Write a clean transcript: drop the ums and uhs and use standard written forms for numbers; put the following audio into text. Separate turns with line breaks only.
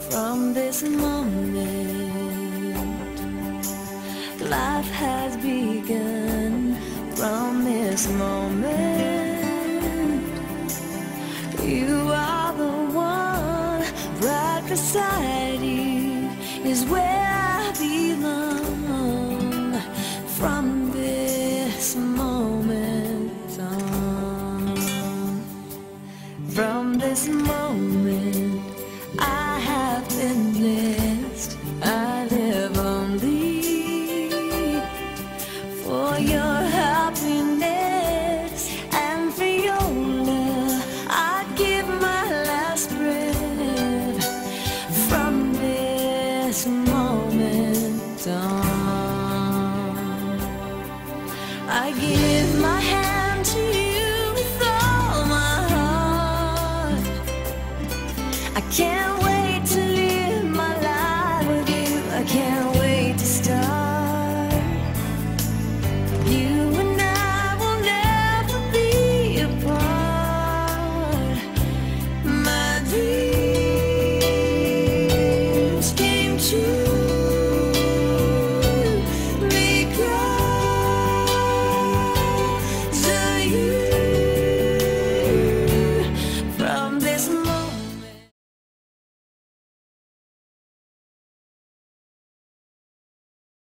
From this moment, life has begun. From this moment, you are the one. Right beside you is where I belong. From this moment on, from this moment, I have been